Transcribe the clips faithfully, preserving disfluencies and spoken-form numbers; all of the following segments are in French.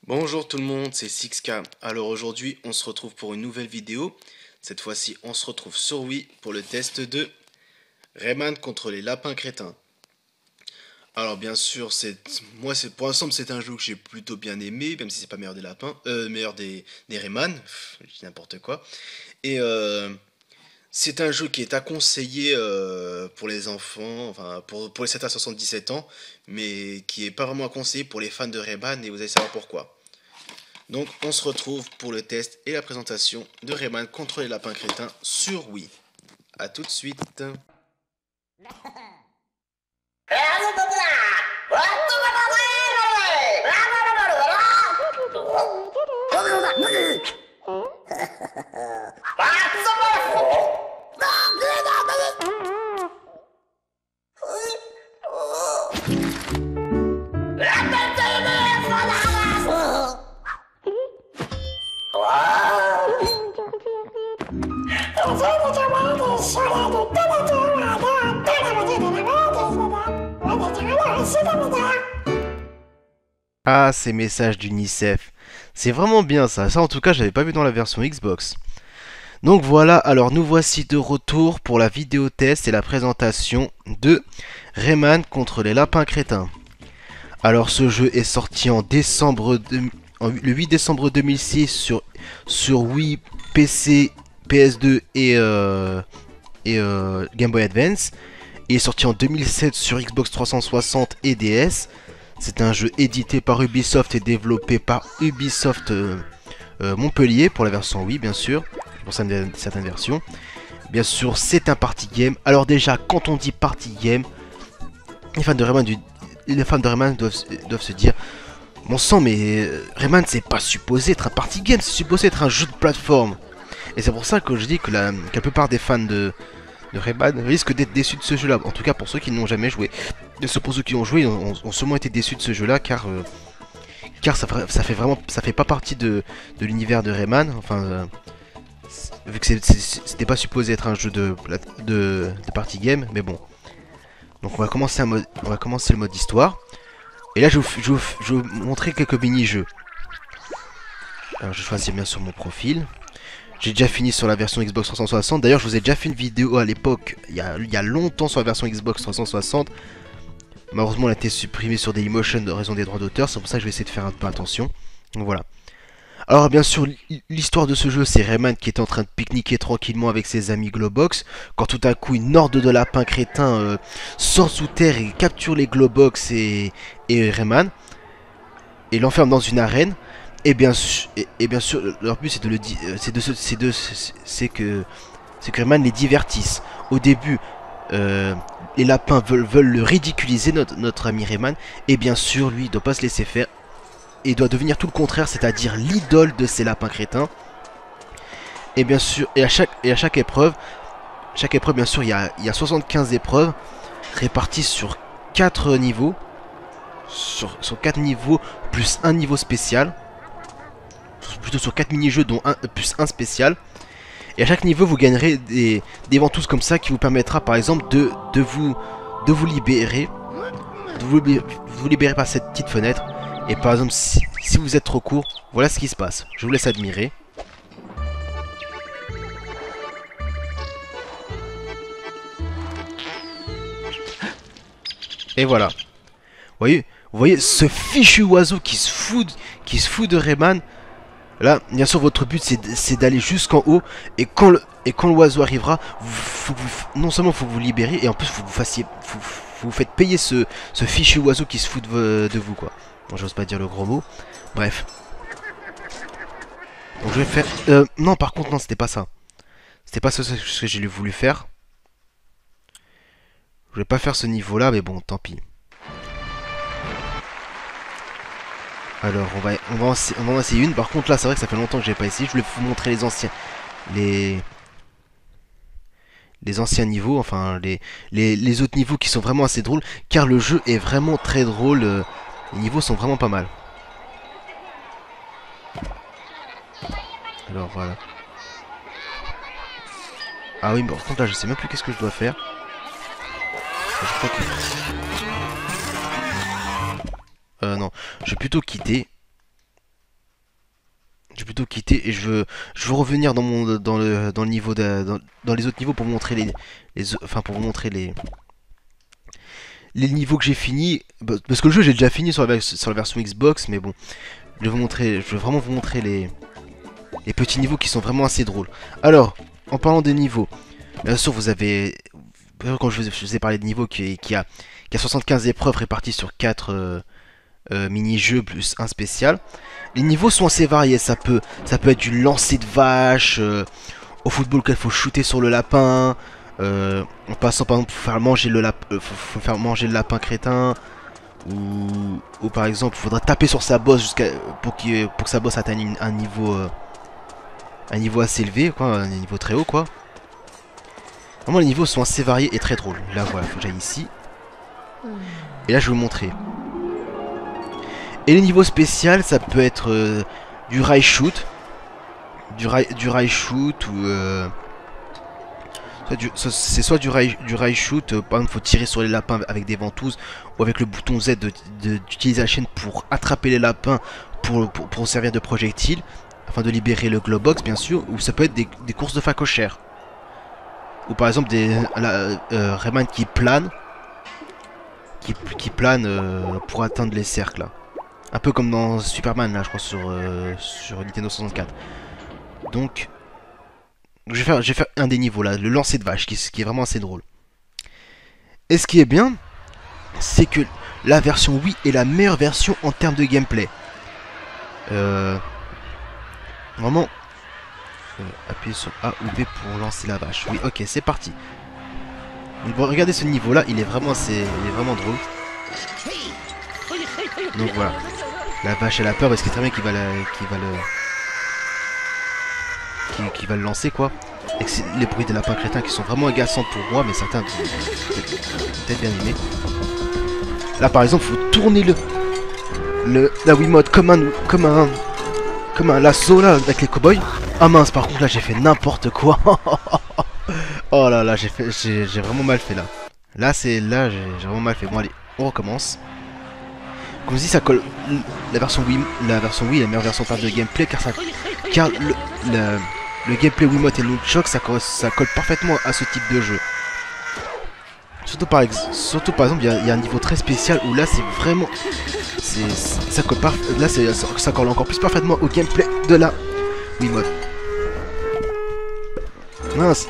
Bonjour tout le monde, c'est six K. Alors aujourd'hui, on se retrouve pour une nouvelle vidéo. Cette fois-ci, on se retrouve sur Wii pour le test de Rayman contre les lapins crétins. Alors bien sûr, c'est moi c'est pour l'ensemble c'est un jeu que j'ai plutôt bien aimé, même si c'est pas meilleur des lapins, euh, meilleur des, des Rayman, Pff, je dis n'importe quoi. Et euh, c'est un jeu qui est à conseiller euh, pour les enfants, enfin pour, pour les sept à soixante-dix-sept ans, mais qui est pas vraiment à conseiller pour les fans de Rayman et vous allez savoir pourquoi. Donc on se retrouve pour le test et la présentation de Rayman contre les lapins crétins sur Wii. A tout de suite. Ah, ces messages d'UNICEF. C'est vraiment bien ça. Ça en tout cas, j'avais pas vu dans la version Xbox. Donc voilà, alors nous voici de retour pour la vidéo test et la présentation de Rayman contre les lapins crétins. Alors ce jeu est sorti en décembre de, en, le huit décembre deux mille six sur, sur Wii, P C, P S deux et, euh, et euh, Game Boy Advance. Il est sorti en deux mille sept sur Xbox trois cent soixante et D S. C'est un jeu édité par Ubisoft et développé par Ubisoft euh, euh, Montpellier pour la version Wii bien sûr, pour certaines versions. Bien sûr c'est un party game. Alors déjà quand on dit party game, les fans de Rayman, du, les fans de Rayman doivent, doivent se dire mon sang mais euh, Rayman c'est pas supposé être un party game, c'est supposé être un jeu de plateforme. Et c'est pour ça que je dis que la, que la plupart des fans de, de Rayman risquent d'être déçus de ce jeu là, en tout cas pour ceux qui n'ont jamais joué. Pour ceux qui ont joué, ont, ont sûrement été déçus de ce jeu là car, euh, car ça, ça fait vraiment ça fait pas partie de, de l'univers de Rayman, enfin euh, vu que c'était pas supposé être un jeu de, de, de party game, mais bon. Donc on va commencer, un mode, on va commencer le mode histoire. Et là je vais vous, je vous montrer quelques mini-jeux. Alors je choisis bien sûr mon profil. J'ai déjà fini sur la version Xbox trois cent soixante. D'ailleurs, je vous ai déjà fait une vidéo à l'époque, il, il y a longtemps sur la version Xbox trois cent soixante. Malheureusement, elle a été supprimée sur Dailymotion de raison des droits d'auteur. C'est pour ça que je vais essayer de faire un peu attention. Donc voilà. Alors, bien sûr, l'histoire de ce jeu, c'est Rayman qui est en train de pique-niquer tranquillement avec ses amis Globox. Quand tout à coup, une horde de lapins crétins euh, sort sous terre et capture les Globox et, et Rayman. Et l'enferme dans une arène. Et bien, et, et bien sûr, leur but c'est de le dire, c'est de, c'est de, c'est que, c'est que Rayman les divertisse. Au début, euh, les lapins veulent, veulent le ridiculiser, notre, notre ami Rayman, et bien sûr, lui, il doit pas se laisser faire, et doit devenir tout le contraire, c'est-à-dire l'idole de ces lapins crétins. Et bien sûr, et à chaque, et à chaque épreuve, chaque épreuve, bien sûr, il y a, il y a soixante-quinze épreuves réparties sur quatre niveaux, sur, sur quatre niveaux plus un niveau spécial. Plutôt sur quatre mini-jeux dont un plus un spécial. Et à chaque niveau vous gagnerez des, des ventouses comme ça qui vous permettra par exemple de, de, vous, de vous libérer. De vous, de vous libérer par cette petite fenêtre. Et par exemple si, si vous êtes trop court, voilà ce qui se passe. Je vous laisse admirer. Et voilà. Vous voyez, vous voyez ce fichu oiseau qui se fout, qui se fout de Rayman. Là, bien sûr, votre but c'est d'aller jusqu'en haut. Et quand le et quand l'oiseau arrivera, vous, faut vous, non seulement faut vous libérer, et en plus faut vous fassiez, faut, faut vous faites payer ce, ce fichu oiseau qui se fout de, de vous quoi. Bon, j'ose pas dire le gros mot. Bref. Donc je vais faire. Euh, non, par contre non, c'était pas ça. C'était pas ce, ce que j'ai voulu faire. Je vais pas faire ce niveau-là, mais bon, tant pis. Alors on va, on, va en, on va en essayer une. Par contre là c'est vrai que ça fait longtemps que j'ai pas essayé. Je voulais vous montrer les anciens. Les. Les anciens niveaux. Enfin les, les, les autres niveaux qui sont vraiment assez drôles. Car le jeu est vraiment très drôle. Les niveaux sont vraiment pas mal. Alors voilà. Ah oui mais par contre là je sais même plus qu'est-ce que je dois faire. Je crois que... Euh non. Je vais plutôt quitter. Je vais plutôt quitter et je veux, je veux revenir dans mon dans le dans le niveau de, dans, dans les autres niveaux pour vous montrer les, les enfin pour vous montrer les les niveaux que j'ai fini, parce que le jeu j'ai déjà fini sur la, sur la version Xbox, mais bon, je vais vous montrer, je vais vraiment vous montrer les les petits niveaux qui sont vraiment assez drôles. Alors, en parlant des niveaux, bien sûr vous avez, quand je vous ai parlé de niveaux qui, qui a qui a soixante-quinze épreuves réparties sur quatre euh, euh, mini-jeux plus un spécial. Les niveaux sont assez variés, ça peut, ça peut être du lancer de vache, euh, au football qu'il faut shooter sur le lapin, euh, en passant par exemple pour faire manger le lapin, euh, faut, faut faire manger le lapin crétin, ou, ou par exemple il faudra taper sur sa bosse jusqu'à pour, qu'il, pour que sa bosse atteigne une, un niveau, euh, un niveau assez élevé, quoi, un niveau très haut quoi. Vraiment les niveaux sont assez variés et très drôles. Là voilà, faut que j'aille ici. Et là je vais vous montrer. Et les niveaux spéciaux, ça peut être euh, du rail shoot, du rail, du rail shoot ou euh, c'est soit du rail, du rail shoot, euh, par exemple, faut tirer sur les lapins avec des ventouses ou avec le bouton Z d'utiliser la chaîne pour attraper les lapins pour, pour, pour servir de projectile afin de libérer le Globox bien sûr, ou ça peut être des, des courses de facochère ou par exemple des la, euh, Rayman qui plane, qui, qui plane euh, pour atteindre les cercles là. Un peu comme dans Superman là je crois sur, euh, sur Nintendo soixante-quatre. Donc je vais, faire, je vais faire un des niveaux là, le lancer de vache qui, qui est vraiment assez drôle. Et ce qui est bien, c'est que la version Wii est la meilleure version en termes de gameplay. Euh, vraiment, euh, appuyez sur A ou B pour lancer la vache. Oui, ok, c'est parti. Donc regardez ce niveau là, il est vraiment, assez, il est vraiment drôle. Donc voilà. La vache elle a peur parce qu'il est très bien qu'il va, la, qu'il va le... Qui, qui va le lancer quoi. Et que c'est les bruits des lapins crétins qui sont vraiment agaçants pour moi, mais certains peut-être bien aimés. Là par exemple, faut tourner le, le la Wiimote comme un comme un comme un lasso là avec les cowboys. Ah mince, par contre là j'ai fait n'importe quoi. Oh là là, j'ai fait j'ai vraiment mal fait là. Là c'est là j'ai vraiment mal fait. Bon allez, on recommence. Comme je dis, ça colle. La version Wii, la version Wii est la meilleure version de gameplay car ça, car le, le, le gameplay Wiimote et Nunchuk ça, ça colle parfaitement à ce type de jeu. Surtout par, surtout par exemple, il y, y a un niveau très spécial où là c'est vraiment, c'est, ça colle par, là c'est, ça colle encore plus parfaitement au gameplay de la Wiimote. Mince.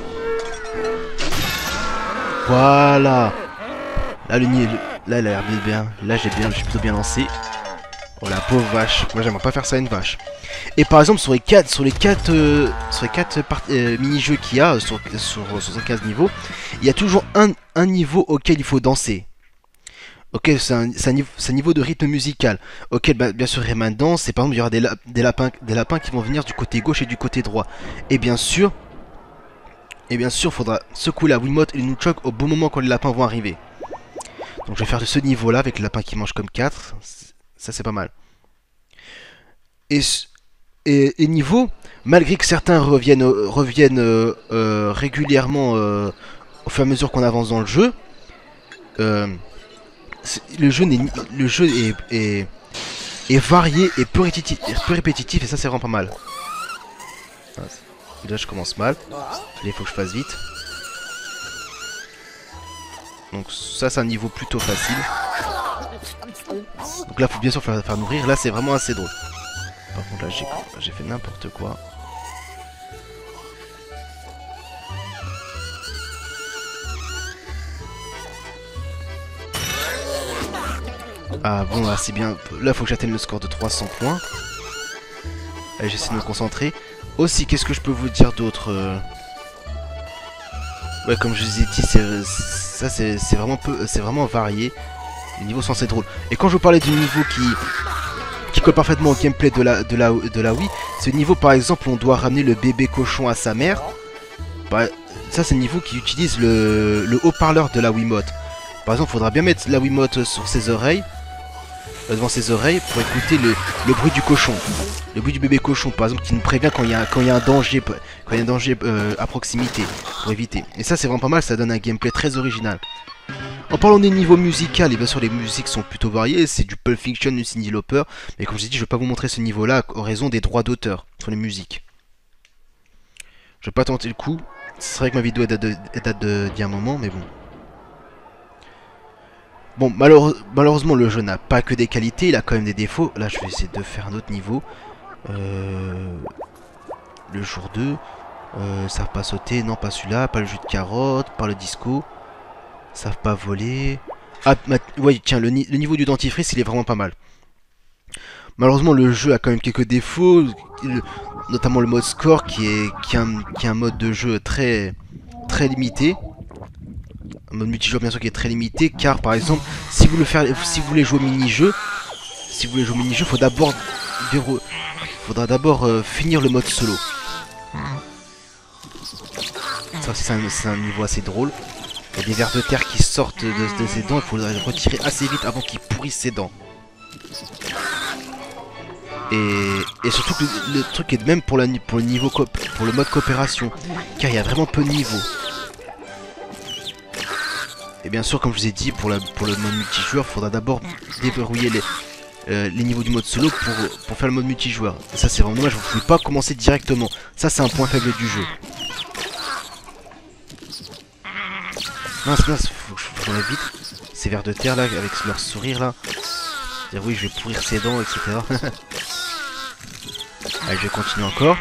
Voilà. Là le nid. Là, elle a l'air bien. Là, j'ai bien, je suis plutôt bien lancé. Oh la pauvre vache. Moi, j'aimerais pas faire ça à une vache. Et par exemple, sur les quatre, sur les quatre, euh, sur les quatre euh, mini-jeux qu'il y a sur, sur soixante-quinze niveaux, il y a toujours un, un niveau auquel il faut danser. Ok, c'est un, un, niveau, un niveau de rythme musical. Ok, bah, bien sûr, Rayman danse. Et par exemple, il y aura des, la, des lapins, des lapins qui vont venir du côté gauche et du côté droit. Et bien sûr, et bien sûr, faudra secouer la Wiimote et le Nunchuk au bon moment quand les lapins vont arriver. Donc je vais faire de ce niveau là avec le lapin qui mange comme quatre. Ça c'est pas mal. Et, et, et niveau, malgré que certains reviennent, reviennent euh, euh, régulièrement euh, au fur et à mesure qu'on avance dans le jeu, euh, le jeu, est, le jeu est, est, est varié et peu répétitif, peu répétitif et ça c'est vraiment pas mal. Là je commence mal. Il faut que je fasse vite. Donc ça c'est un niveau plutôt facile. Donc là faut bien sûr faire, faire nourrir. Là c'est vraiment assez drôle. Par contre là j'ai fait n'importe quoi. Ah bon là c'est bien. Là faut que j'atteigne le score de trois cents points. Allez j'essaie de me concentrer. Aussi qu'est-ce que je peux vous dire d'autre euh... Ouais, comme je vous ai dit, c'est, ça c'est vraiment peu, c'est vraiment varié. Les niveaux sont assez drôles. Et quand je vous parlais du niveau qui qui colle parfaitement au gameplay de la de la de la Wii, ce niveau par exemple, on doit ramener le bébé cochon à sa mère. Bah, ça c'est le niveau qui utilise le, le haut-parleur de la Wiimote. Par exemple, il faudra bien mettre la Wiimote sur ses oreilles, euh, devant ses oreilles, pour écouter le, le bruit du cochon, le bruit du bébé cochon, par exemple, qui nous prévient quand il y a quand il y a un danger, quand il y a un danger euh, à proximité, pour éviter. Et ça c'est vraiment pas mal, ça donne un gameplay très original. En parlant des niveaux musicaux, et bien sûr les musiques sont plutôt variées, c'est du Pulp Fiction, du Cyndi Lauper, mais comme je l'ai dit, je vais pas vous montrer ce niveau-là en raison des droits d'auteur sur les musiques. Je vais pas tenter le coup. C'est vrai que ma vidéo date de- elle date de- d'il y a un moment, mais bon. Bon, malheure- malheureusement, le jeu n'a pas que des qualités, il a quand même des défauts. Là, je vais essayer de faire un autre niveau. Euh, Le jour deux. Euh, savent pas sauter, non, pas celui-là. Pas le jus de carotte, pas le disco. Savent pas voler. Ah, ouais, tiens, le, ni le niveau du dentifrice, il est vraiment pas mal. Malheureusement, le jeu a quand même quelques défauts, le, notamment le mode score qui est, qui est, un, qui est un mode de jeu très, très limité. Un mode multijoueur bien sûr qui est très limité, car par exemple, si vous, le faire, si vous voulez jouer au mini-jeu, si vous voulez jouer au mini-jeu, faut d'abord, faudra d'abord euh, finir le mode solo. Ça c'est un, un niveau assez drôle. Il y a des vers de terre qui sortent de, de ses dents, il faut les retirer assez vite avant qu'ils pourrissent ses dents. Et, et surtout que le, le truc est de même pour, la, pour le niveau coop, pour le mode coopération, car il y a vraiment peu de niveaux. Et bien sûr, comme je vous ai dit, pour, la, pour le mode multijoueur, il faudra d'abord déverrouiller les, euh, les niveaux du mode solo pour, pour faire le mode multijoueur. Et ça c'est vraiment dommage, vous ne pouvez pas commencer directement. Ça c'est un point faible du jeu. Mince, mince, faut que je m'enlève vite. Ces vers de terre là, avec leur sourire là. Dire oui, je vais pourrir ses dents, et cetera. Allez, je vais continuer encore.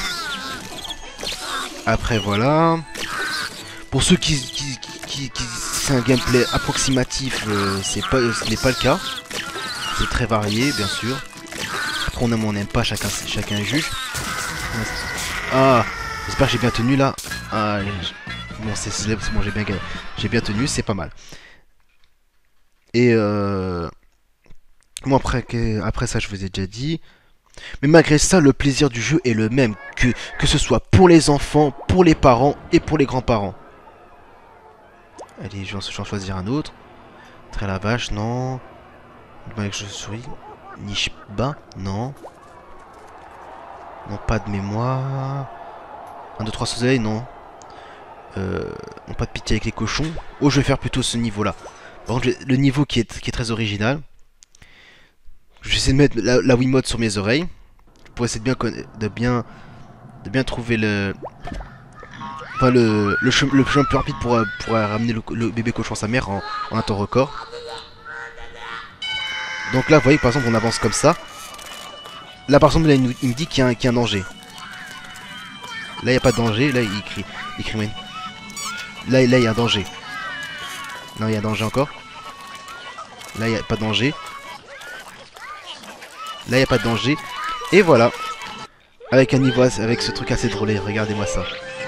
Après, voilà. Pour ceux qui, qui, qui, qui c'est un gameplay approximatif, euh, c'est pas, ce n'est pas le cas. C'est très varié, bien sûr. Après, on aime ou on n'aime pas, chacun, chacun juge. Ah, j'espère que j'ai bien tenu là. Ah, bon, c'est bon, j'ai bien, j'ai bien tenu, c'est pas mal. Et euh... Bon, après, que, après ça, je vous ai déjà dit. Mais malgré ça, le plaisir du jeu est le même, que, que ce soit pour les enfants, pour les parents et pour les grands-parents. Allez, je vais en choisir un autre. Très la vache, non. Avec je souris. Niche bas, non. Non, pas de mémoire. un, deux, trois soleil, non. Euh, non, pas de pitié avec les cochons. Oh, je vais faire plutôt ce niveau-là. Par contre, le niveau qui est, qui est très original. Je vais essayer de mettre la, la Wiimote sur mes oreilles. Pour essayer de bien, de bien, de bien trouver le... Enfin, le, le, chemin, le chemin plus rapide pour, pour ramener le, le bébé cochon à sa mère en, en un temps record. Donc là, vous voyez, par exemple, on avance comme ça. Là, par exemple, là, il, nous, il me dit qu'il y, qu y a un danger. Là, il n'y a pas de danger. Là, il crie. Il crie, là, là, il y a un danger. Non, il y a un danger encore. Là, il n'y a pas de danger. Là, il n'y a pas de danger. Et voilà. Avec un niveau, avec ce truc assez drôle. Regardez-moi ça.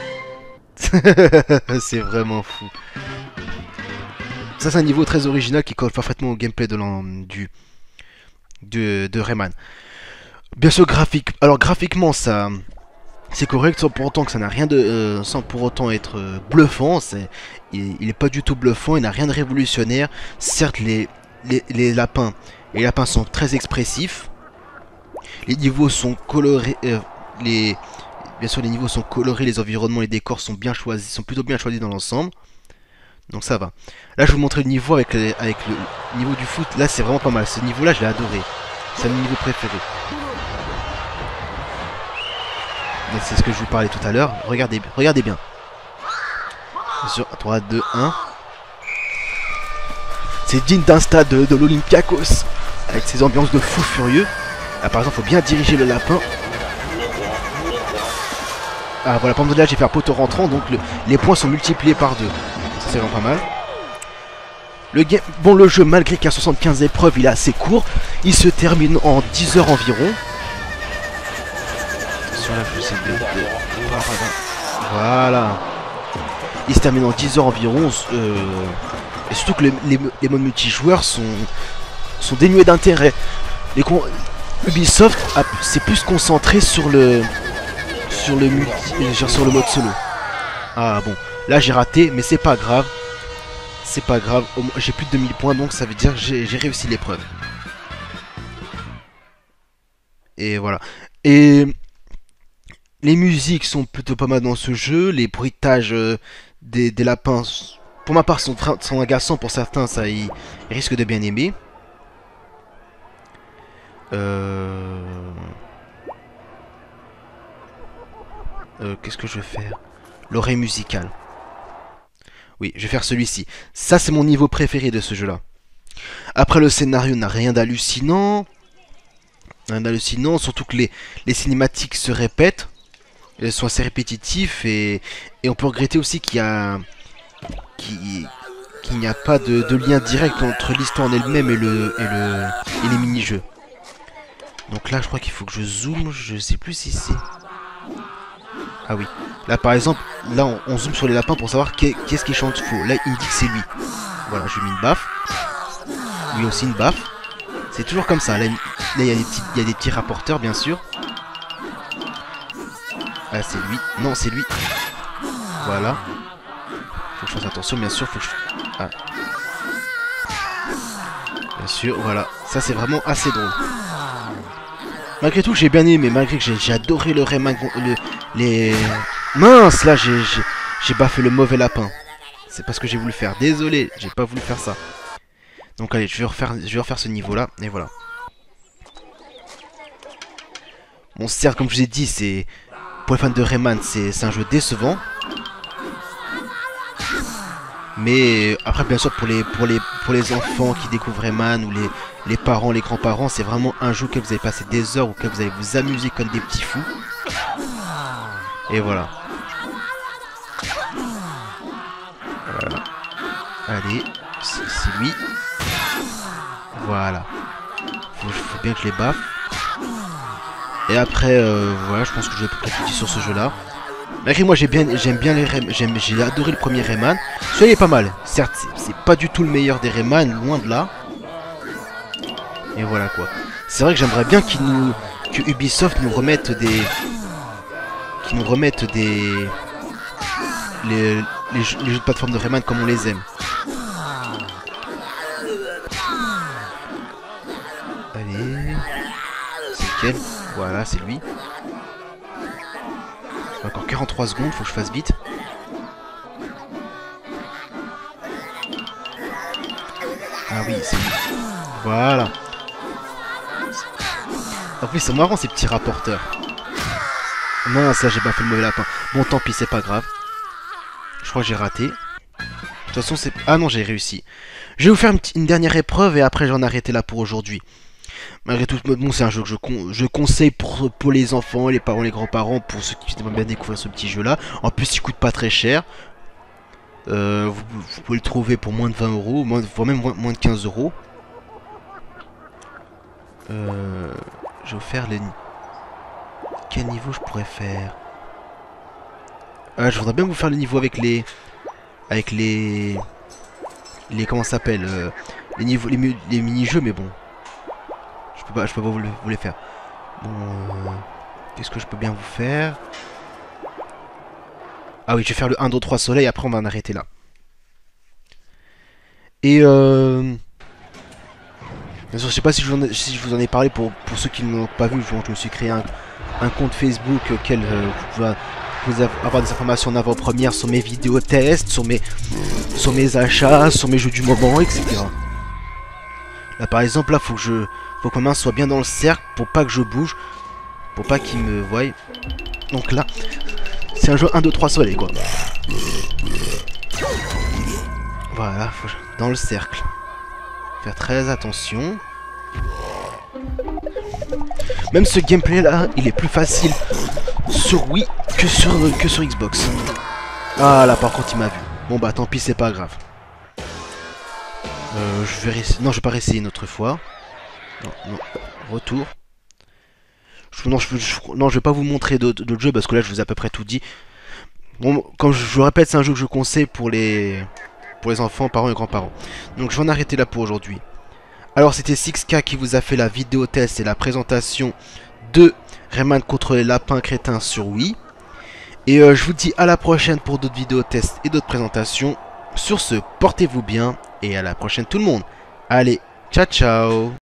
C'est vraiment fou. Ça, c'est un niveau très original qui colle parfaitement au gameplay de du de, de Rayman. Bien sûr, graphique. Alors, graphiquement, ça... C'est correct, sans pour autant que ça n'a rien de... Euh, sans pour autant être euh, bluffant. C'est, il, il est pas du tout bluffant, il n'a rien de révolutionnaire. Certes, les, les, les lapins... Les lapins sont très expressifs. Les niveaux sont colorés... Euh, les... Bien sûr, les niveaux sont colorés, les environnements, les décors sont bien choisis, sont plutôt bien choisis dans l'ensemble. Donc ça va. Là, je vais vous montrer le niveau avec, les, avec le niveau du foot. Là, c'est vraiment pas mal. Ce niveau-là, je l'ai adoré. C'est mon niveau préféré. C'est ce que je vous parlais tout à l'heure. Regardez, regardez bien. Sur trois, deux, un. C'est digne d'un stade de, de l'Olympiakos. Avec ses ambiances de fou furieux. Là, par exemple, il faut bien diriger le lapin. Ah voilà, pendant là j'ai fait un poteau rentrant, donc le, les points sont multipliés par deux. Ça c'est vraiment pas mal. Le game, bon le jeu, malgré qu'il y a soixante-quinze épreuves, il est assez court. Il se termine en dix heures environ. Attention là, je sais de, de... Voilà. Il se termine en dix heures environ. Euh... Et surtout que les, les, les modes multijoueurs sont, sont dénués d'intérêt. Con... Ubisoft s'est plus concentré sur le... Sur le multi, genre sur le mode solo. Ah bon, là j'ai raté, mais c'est pas grave. C'est pas grave, j'ai plus de deux mille points, donc ça veut dire que j'ai réussi l'épreuve. Et voilà. Et les musiques sont plutôt pas mal dans ce jeu. Les bruitages euh, des, des lapins pour ma part, sont, sont agaçants pour certains, ça, ils, ils risquent de bien aimer. Euh... Euh, Qu'est-ce que je vais faire? L'oreille musicale. Oui, je vais faire celui-ci. Ça, c'est mon niveau préféré de ce jeu-là. Après, le scénario n'a rien d'hallucinant. Rien d'hallucinant, surtout que les, les cinématiques se répètent. Elles sont assez répétitives et, et on peut regretter aussi qu'il y a... qu'il qu'il n'y a pas de, de lien direct entre l'histoire en elle-même et, le, et, le, et les mini-jeux. Donc là, je crois qu'il faut que je zoome. Je sais plus si c'est... Ah oui. Là, par exemple, là, on, on zoome sur les lapins pour savoir qu'est-ce qui chante faux. Là, il me dit que c'est lui. Voilà, je lui ai mis une baffe. Lui aussi, une baffe. C'est toujours comme ça. Là, il y a des petits, il y a des petits rapporteurs, bien sûr. Ah, c'est lui. Non, c'est lui. Voilà. Faut que je fasse attention, bien sûr. Faut que je... Ah. Bien sûr, voilà. Ça, c'est vraiment assez drôle. Malgré tout, j'ai bien aimé. Malgré que j'ai adoré le Rayman... Le, les... Mince, là, j'ai baffé le mauvais lapin. C'est parce que j'ai voulu faire. Désolé, j'ai pas voulu faire ça. Donc, allez, je vais refaire, je vais refaire ce niveau-là. Et voilà. Bon, certes, comme je vous ai dit, c'est... Pour les fans de Rayman, c'est un jeu décevant. Mais après, bien sûr, pour les, pour les, pour les enfants qui découvrent Rayman ou les, les parents, les grands-parents, c'est vraiment un jeu que vous allez passer des heures ou que vous allez vous amuser comme des petits fous. Et voilà. Voilà. Allez, c'est lui. Voilà. Faut, faut bien que je les baffe. Et après, euh, voilà, je pense que je vais peut-être tout dire sur ce jeu-là. Malgré moi, j'ai bien, j'aime bien les Rayman, j'ai adoré le premier Rayman. Celui-là est pas mal. Certes, c'est pas du tout le meilleur des Rayman, loin de là. Et voilà quoi. C'est vrai que j'aimerais bien qu'ils nous, que Ubisoft nous remette des, qu'ils nous remettent des, les, les, jeux, les jeux de plateforme de Rayman comme on les aime. Allez, c'est lequel? Voilà, c'est lui. Encore quarante-trois secondes, faut que je fasse vite. Ah oui, c'est lui. Voilà. En plus, c'est marrant ces petits rapporteurs. Mince, là j'ai pas fait le mauvais lapin. Bon, tant pis, c'est pas grave. Je crois que j'ai raté. De toute façon, c'est... Ah non, j'ai réussi. Je vais vous faire une, une dernière épreuve et après j'en arrêter là pour aujourd'hui. Malgré tout, bon, c'est un jeu que je, con je conseille pour, pour les enfants, les parents, les grands-parents, pour ceux qui aiment bien découvrir ce petit jeu-là. En plus, il coûte pas très cher. Euh, vous, vous pouvez le trouver pour moins de vingt euros, moins, voire même moins, moins de quinze euros. Euh, je vais vous faire les... Quel niveau je pourrais faire? Ah, je voudrais bien vous faire le niveau avec les... Avec les... Les... Comment ça s'appelle euh, Les niveaux... Les, les mini-jeux, mais bon... Je peux pas, je peux pas vous, le, vous les faire. Bon, euh, qu'est-ce que je peux bien vous faire? Ah oui, je vais faire le un, deux, trois soleil, après on va en arrêter là. Et euh... bien sûr, je sais pas si je vous en ai, si je vous en ai parlé pour, pour ceux qui ne l'ont pas vu, je, je me suis créé un, un compte Facebook auquel euh, vous pouvez vous avoir des informations en avant-première sur mes vidéos tests, sur mes, sur mes achats, sur mes jeux du moment, et cetera. Là par exemple, là faut que je... Faut que ma main soit bien dans le cercle pour pas que je bouge. Pour pas qu'il me voie. Donc là, c'est un jeu un, deux, trois soleil quoi. Voilà, faut... dans le cercle. Faire très attention. Même ce gameplay là, il est plus facile sur Wii que sur, que sur Xbox. Ah là par contre il m'a vu. Bon bah tant pis, c'est pas grave. Euh, je vais non, je vais pas réessayer une autre fois. Non, non, retour. Je, non, je, je, non, je vais pas vous montrer d'autres jeux parce que là je vous ai à peu près tout dit. Bon, comme je, je vous répète, c'est un jeu que je conseille pour les pour les enfants, parents et grands-parents. Donc je vais en arrêter là pour aujourd'hui. Alors c'était six K qui vous a fait la vidéo test et la présentation de Rayman contre les lapins crétins sur Wii. Et euh, je vous dis à la prochaine pour d'autres vidéos tests et d'autres présentations. Sur ce, portez-vous bien et à la prochaine tout le monde. Allez, ciao ciao.